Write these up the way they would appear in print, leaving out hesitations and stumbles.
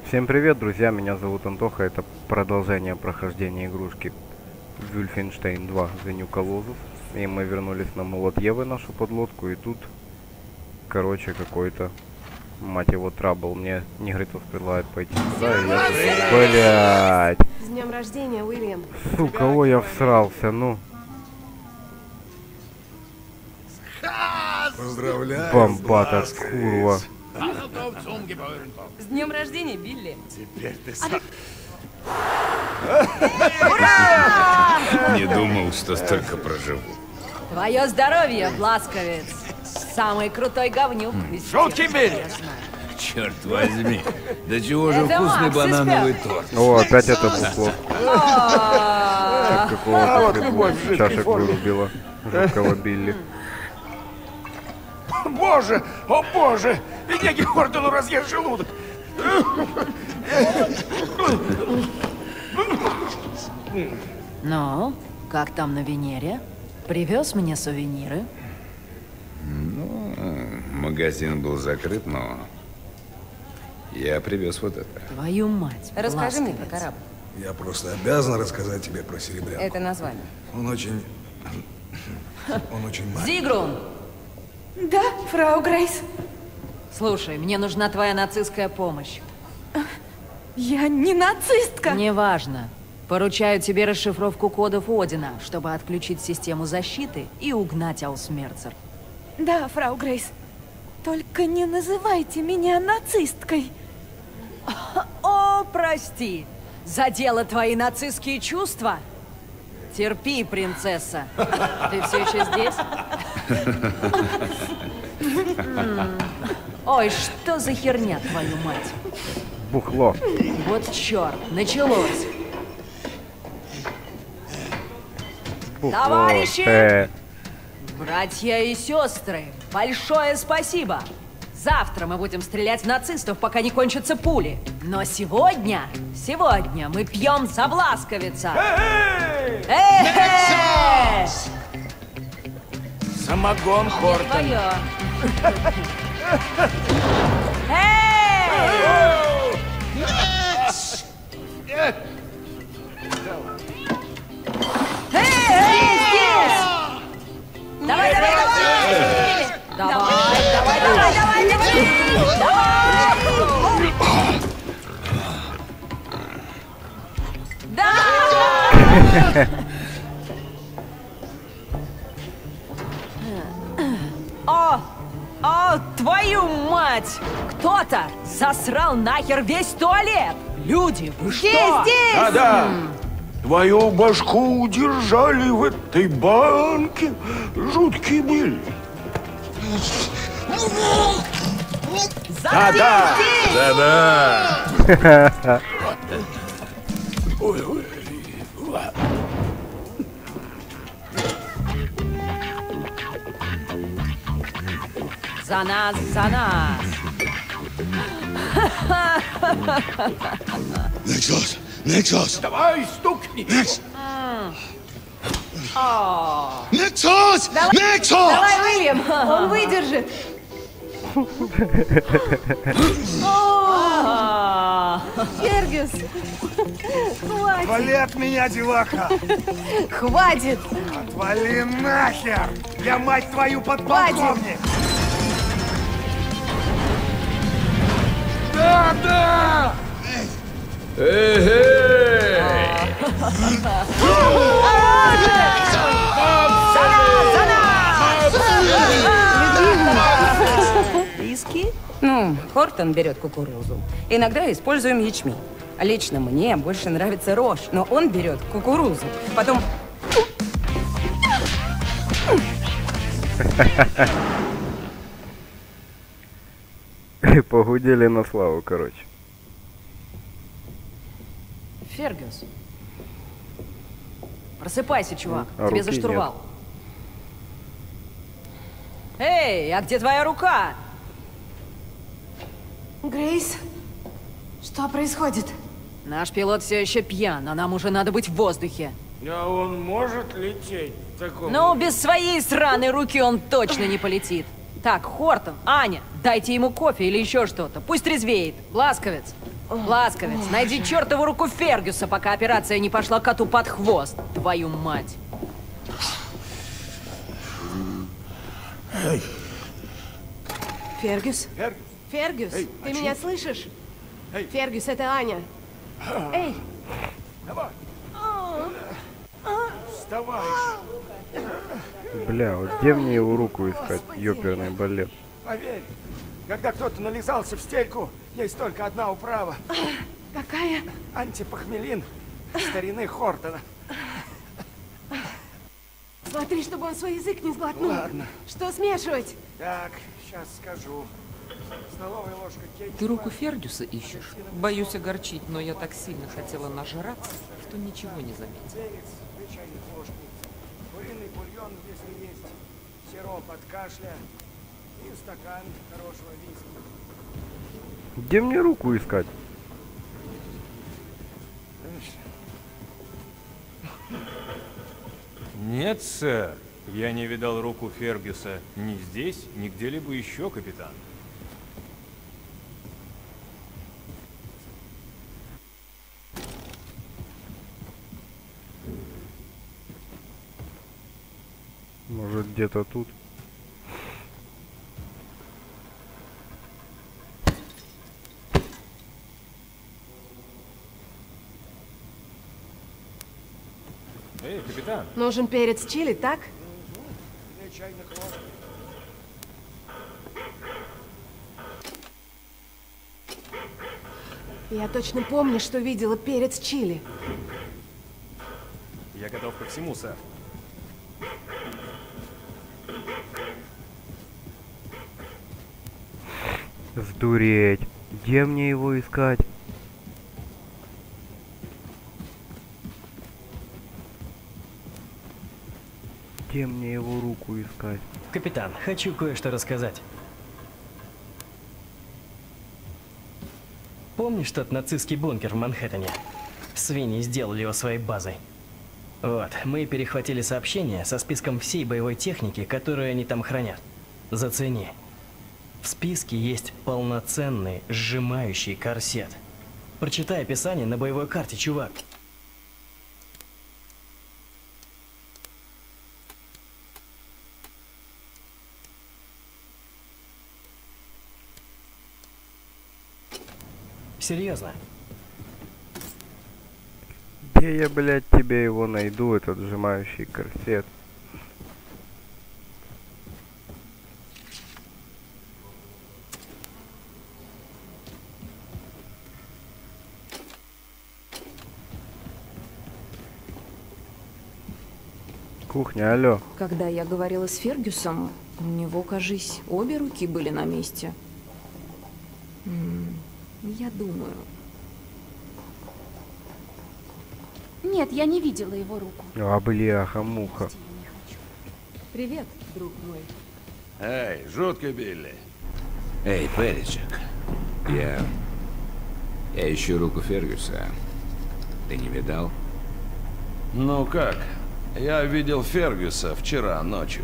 Всем привет, друзья, меня зовут Антоха, это продолжение прохождения игрушки Wolfenstein 2 The New Colossus. И мы вернулись на молот Евы, нашу подлодку, и тут, короче, какой-то, мать его, трабл. Мне негритов предлагают пойти сюда, и я... Блядь! С днем рождения, Уильям. Сука, ой, я всрался, ну. Поздравляю! Бомбата, курва. С днем рождения, Билли. Теперь ты сам... Не думал, что столько проживу. Твое здоровье, Бласковец. Самый крутой говнюк. Шутки, Билли! Черт возьми, да чего же Это вкусный Макс банановый из торт. О, опять это букло. А, Какого-то хрену чашек вырубила. Жуткого Билли. Боже! О боже! Бедняге Хордону разъест желудок! Ну, как там на Венере? Привез мне сувениры? Магазин был закрыт, но я привез вот это. Твою мать, Расскажи мне Бласковец. про корабль. Я просто обязан рассказать тебе про Серебрянку. Это название. Он очень маленький. Зигрун! Да, фрау Грейс. Слушай, мне нужна твоя нацистская помощь. Я не нацистка. Неважно. Поручаю тебе расшифровку кодов Одина, чтобы отключить систему защиты и угнать Аусмерцер. Да, фрау Грейс. Только не называйте меня нацисткой. О, прости! Задела твои нацистские чувства? Терпи, принцесса. Ты все еще здесь? Ой, что за херня, твою мать? Бухло. Вот черт, началось. Бухло. Товарищи! Братья и сестры, большое спасибо! Завтра мы будем стрелять в нацистов, пока не кончатся пули. Но сегодня мы пьем за Бласковица. Эй! Самогон Хортон. Твое. Эй! Эй, здесь! Давай! Да! О, твою мать! Кто-то засрал нахер весь туалет! Люди, вы что? Здесь! Да. Твою башку удержали в этой банке. Жуткий Билли. Да! Да-да! Ой. За нас! Nexus! Давай, стукни. Nexus! Nexus! Давай, Уильям, он выдержит. Фергюс, хватит. Отвали от меня, деваха. Хватит. Отвали нахер. Я, мать твою, подполковник. Да! Эй! Риски? Ну, Хортон берет кукурузу. Иногда используем ячмень. Лично мне больше нравится рожь, но он берет кукурузу. Потом... Погудели на славу, короче. Фергюс. Просыпайся, чувак. А Тебе за руки штурвал. Эй, а где твоя рука? Грейс, что происходит? Наш пилот все еще пьян, а нам уже надо быть в воздухе. А он может лететь в таком... Ну, без своей сраной руки он точно не полетит. Так, Хортон, Аня, дайте ему кофе или еще что-то. Пусть трезвеет. Бласковец, Ласковец, найди чертову руку Фергюса, пока операция не пошла коту под хвост. Твою мать. Фергюс? Фергюс, ты меня слышишь? Фергюс, это Аня. Эй! Давай! Вставай! Бля, вот где мне его руку искать? Ёперный балет. Поверь, когда кто-то нализался в стельку, есть только одна управа. Какая? Антипохмелин старины Хортона. Смотри, чтобы он свой язык не сглотнул. Ладно. Что смешивать? Так, сейчас скажу. Столовая ложка кетчупа. Ты руку Фергюса ищешь? Боюсь огорчить, но я так сильно хотела нажраться, что ничего не заметила. Перец, 2 чайных ложки. Куриный бульон, если есть. Сироп от кашля. И стакан хорошего виски. Где мне руку искать? Нет, сэр. Я не видал руку Фергюса ни здесь, ни где-либо еще, капитан. Может, где-то тут? Эй, капитан. Нужен перец чили, так? 2 чайных ложки. Я точно помню, что видела перец чили. Я готов ко всему, сэр. Сдуреть. Где мне его искать? Где мне его руку искать? Капитан, хочу кое-что рассказать. Помнишь тот нацистский бункер в Манхэттене? Свиньи сделали его своей базой. Вот, мы перехватили сообщение со списком всей боевой техники, которую они там хранят. Зацени. В списке есть полноценный сжимающий корсет. Прочитай описание на боевой карте, чувак. Серьезно. Где я, блядь, тебе его найду, этот сжимающий корсет? Кухня, алло. Когда я говорила с Фергюсом, у него, кажись, обе руки были на месте. Я думаю. Нет, я не видела его руку. А, бляха-муха. Привет, друг мой. Эй, жутко, Билли. Эй, Перечек. Я ищу руку Фергюса. Ты не видал? Ну как? Я видел Фергюса вчера ночью.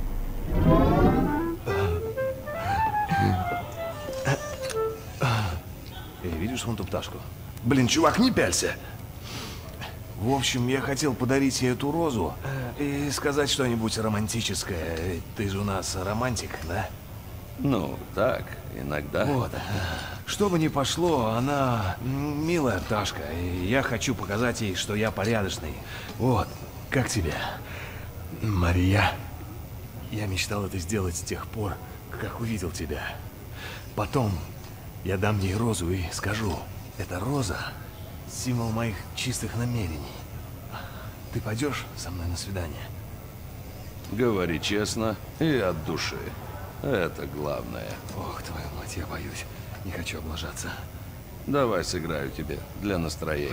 Эй, видишь вон ту пташку? Блин, чувак, не пялься. В общем, я хотел подарить ей эту розу и сказать что-нибудь романтическое. Ты же у нас романтик, да? Ну, так, иногда. Вот. Что бы ни пошло, она милая пташка, и я хочу показать ей, что я порядочный. Вот, как тебе, Мария? Я мечтал это сделать с тех пор, как увидел тебя. Потом я дам ей розу и скажу, это роза — символ моих чистых намерений. Ты пойдешь со мной на свидание? Говори честно и от души. Это главное. Ох, твою мать, я боюсь. Не хочу облажаться. Давай сыграю тебе для настроения.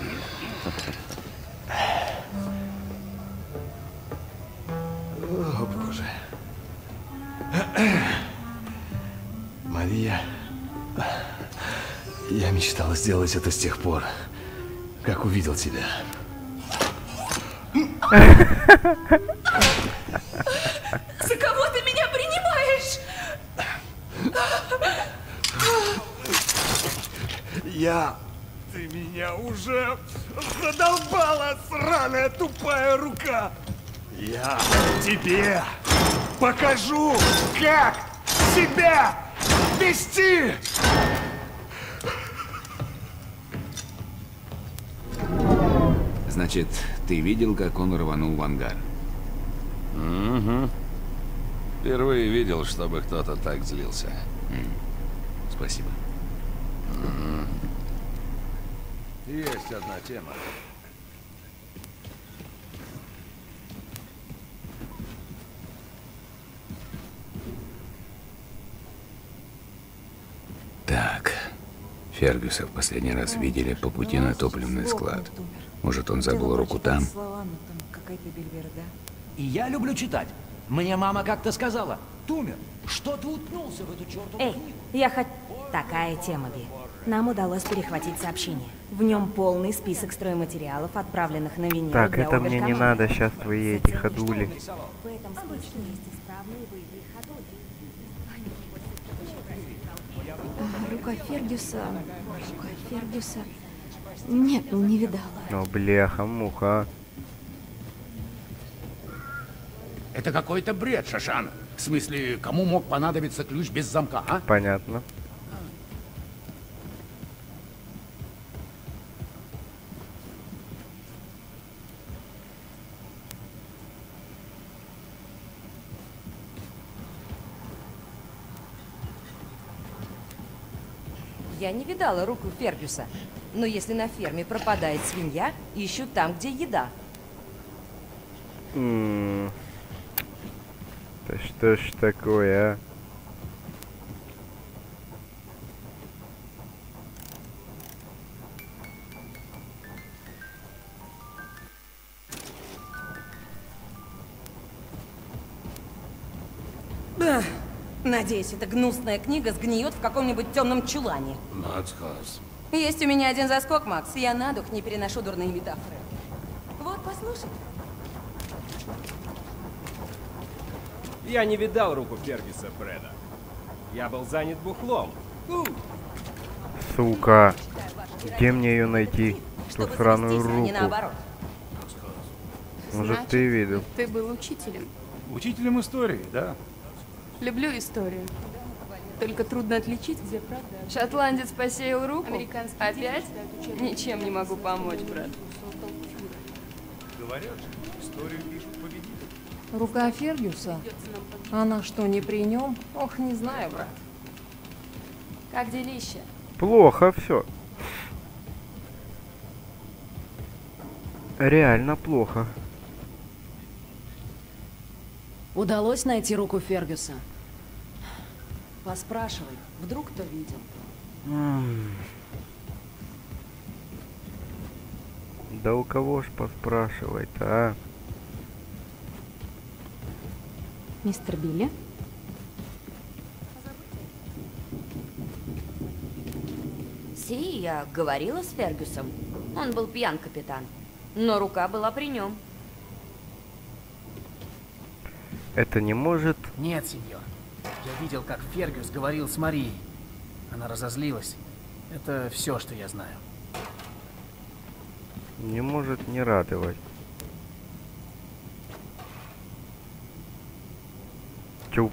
О, боже. Мария, я мечтал сделать это с тех пор, как увидел тебя. За кого ты меня принимаешь? Я Ты меня уже задолбала, сраная тупая рука! Я тебе покажу, как себя вести! Значит, ты видел, как он рванул в ангар? Угу. Впервые видел, чтобы кто-то так злился. Спасибо. Есть одна тема. Так. Фергюса в последний раз видели по пути на топливный склад. Может, он забыл руку там? И я люблю читать. Мне мама как-то сказала: Тумер, что ты уткнулся в эту чертову книгу? Я хоть... Такая тема, Би. Нам удалось перехватить сообщение. В нем полный список стройматериалов, отправленных на Венеру. Так, для это мне не оберкоманды. надо, сейчас твои эти ходули. В этом списке есть исправные боевые ходули. Рука Фергюса... Рука Фергюса... Нет, не видала. Ну, бляха-муха. Это какой-то бред, Шашан. В смысле, кому мог понадобиться ключ без замка, а? Понятно. Я не видала руку Фергюса. Но если на ферме пропадает свинья, ищут там, где еда. Да что ж такое, а? Надеюсь, эта гнусная книга сгниет в каком-нибудь темном чулане. Нацхаз. Есть у меня один заскок, Макс. Я на дух не переношу дурные метафоры. Вот, послушай. Я не видал руку Фергюса, Брэда. Я был занят бухлом. Сука. Где мне ее найти? Ту сраную свестись, а не руку. наоборот. Может, ты видел? Ты был учителем. Учителем истории, да. Люблю историю. Только трудно отличить, где правда. Шотландец посеял руку? Опять? Ничем не могу помочь, брат. Говорят же, историю пишут победители. Рука Фергюса? Она что, не при нем? Ох, не знаю, брат. Как делище? Плохо все. Реально плохо. Удалось найти руку Фергюса? Поспрашивай, вдруг кто видел. Да у кого ж поспрашивать-то, а? Мистер Билли? Си, я говорила с Фергюсом. Он был пьян, капитан. Но рука была при нем. Это не может... Нет, сеньор. Я видел, как Фергюс говорил с Марией. Она разозлилась. Это все, что я знаю. Не может не радовать. Тю.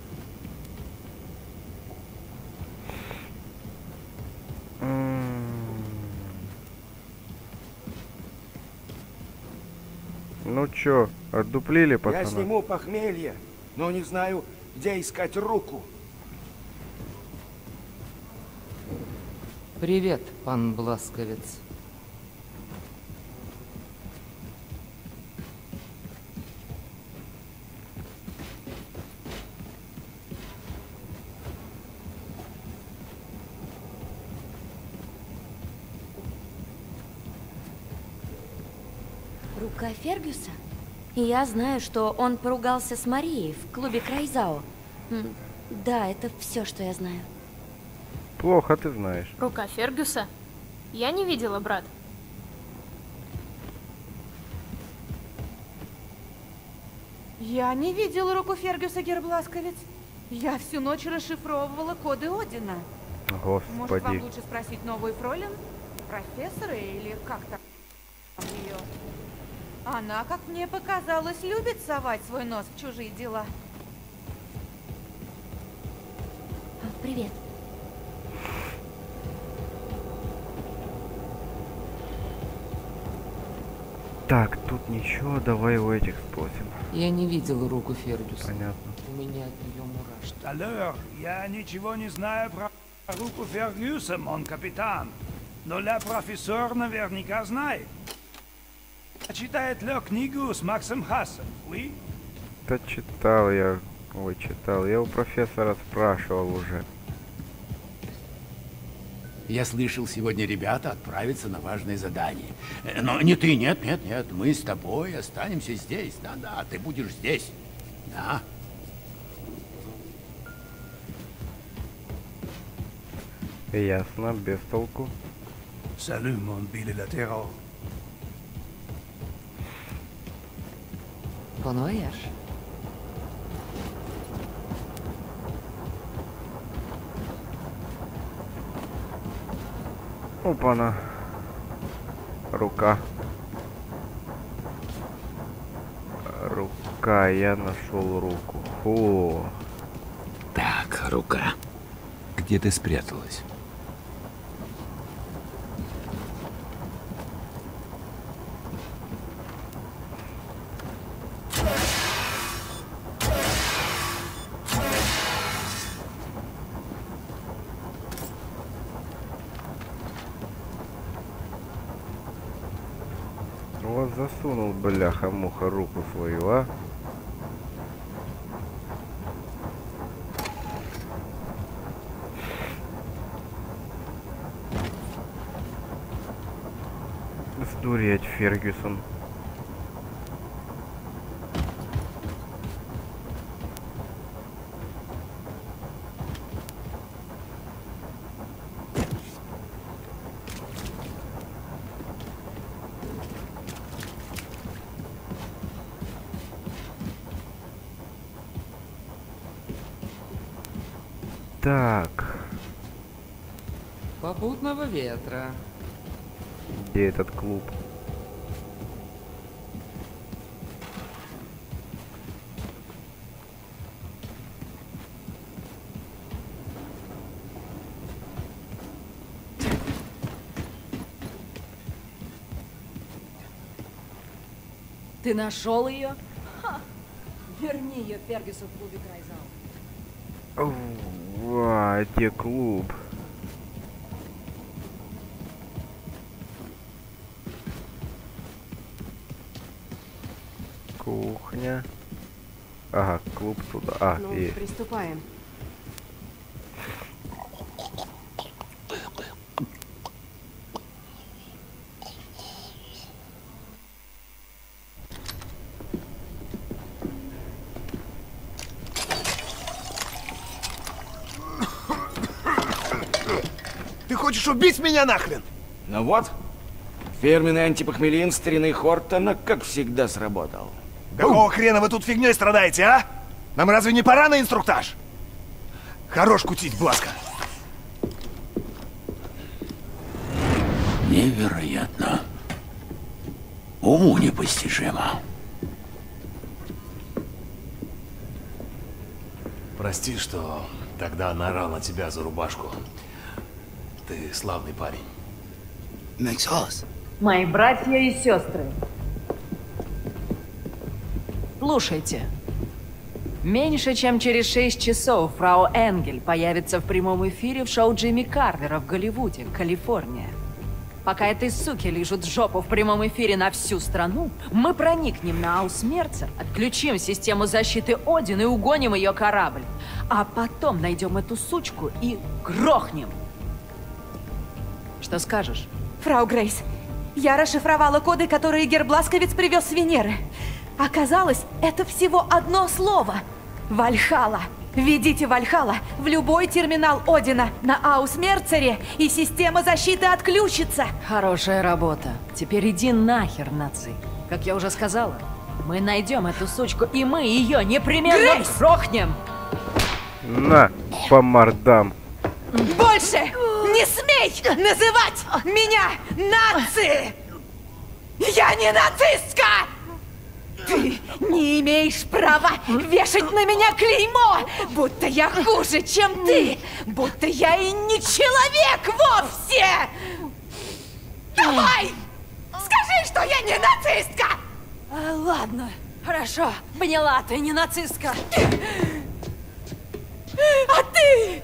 Ну чё, отдуплили, пацаны? Я сниму похмелье, но не знаю, где искать руку. Привет, пан Бласковец. Рука Фергюса? И я знаю, что он поругался с Марией в клубе Крайзао. Да, это все, что я знаю. Плохо ты знаешь. Рука Фергюса? Я не видела, брат. Я не видела руку Фергюса, Гербласковец. Я всю ночь расшифровывала коды Одина. Может, вам Господи. лучше спросить новую фройлен? профессора или как там ее? Она, как мне показалось, любит совать свой нос в чужие дела. Привет. Так, тут ничего, давай у этих спросим. Я не видел руку Фергюса. Понятно. У меня от нее мурашки. Алло, я ничего не знаю про руку Фергюса, мон капитан. Но ля профессор наверняка знает. Читает ли книгу с Максом Хассом, oui? Да читал я. Ой, читал. Я у профессора спрашивал уже. Я слышал, сегодня ребята отправятся на важное задание. Но не ты, нет. Мы с тобой останемся здесь. Да, ты будешь здесь. Да. Ясно, без толку. Salut, mon bilatéral. Bon voyage. Опа-на. Рука. Рука, я нашел руку. Фу. Так, рука. Где ты спряталась? Вот засунул, бляха-муха, руку свою, а? Сдуреть, Фергюсон. Так. Попутного ветра. Где этот клуб? Ты нашел ее? Ха! Верни ее Фергюсу в клубе Крайзау. Ва, где клуб? Кухня. Ага, клуб туда. А, ну, и... приступаем. Ты хочешь убить меня нахрен? Ну вот, фирменный антипохмелин старины Хортона, как всегда, сработал. Какого хрена вы тут фигней страдаете, а? Нам разве не пора на инструктаж? Хорош кутить, Бласка. Невероятно. Уму непостижимо. Прости, что тогда наорал на тебя за рубашку. Ты славный парень. Мексос. Мои братья и сестры. Слушайте. Меньше чем через 6 часов фрау Энгель появится в прямом эфире в шоу Джимми Карвера в Голливуде, Калифорния. Пока этой суки лижут жопу в прямом эфире на всю страну, мы проникнем на Аусмерца, отключим систему защиты Один и угоним ее корабль. А потом найдем эту сучку и грохнем. Что скажешь? Фрау Грейс, я расшифровала коды, которые Гербласковец привез с Венеры. Оказалось, это всего одно слово. Вальхалла. Введите Вальхалла в любой терминал Одина на Аусмерцере, и система защиты отключится. Хорошая работа. Теперь иди нахер, наци. Как я уже сказала, мы найдем эту сучку, и мы ее непременно грохнем. На, по мордам. Больше Не смей называть меня нацией! Я не нацистка! Ты не имеешь права вешать на меня клеймо, будто я хуже, чем ты, будто я и не человек вовсе! Давай! Скажи, что я не нацистка! Ладно, хорошо, поняла, ты не нацистка. А ты...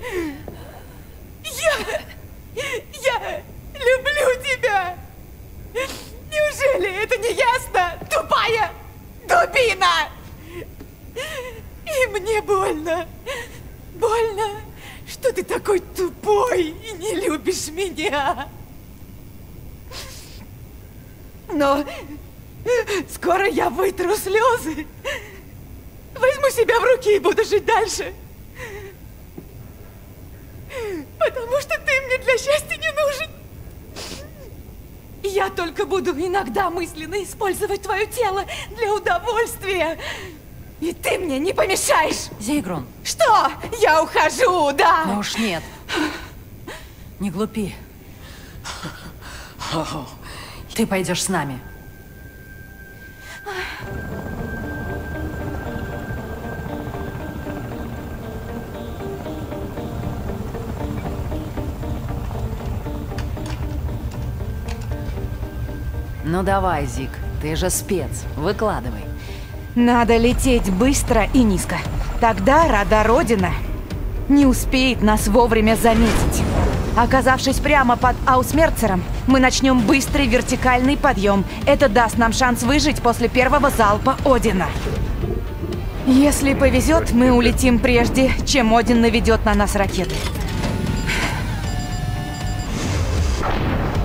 Я люблю тебя! Неужели это не ясно, тупая дубина? И мне больно. Больно, что ты такой тупой и не любишь меня. Но скоро я вытру слезы. Возьму себя в руки и буду жить дальше. Потому что ты мне для счастья не нужен. Я только буду иногда мысленно использовать твое тело для удовольствия. И ты мне не помешаешь. Зейгрун. Что? Я ухожу, да. Ну уж нет. Не глупи. Ты пойдешь с нами. Ну давай, Зик, ты же спец, выкладывай. Надо лететь быстро и низко. Тогда радар Одина не успеет нас вовремя заметить. Оказавшись прямо под Аусмерцером, мы начнем быстрый вертикальный подъем. Это даст нам шанс выжить после первого залпа Одина. Если повезет, мы улетим прежде, чем Один наведет на нас ракеты.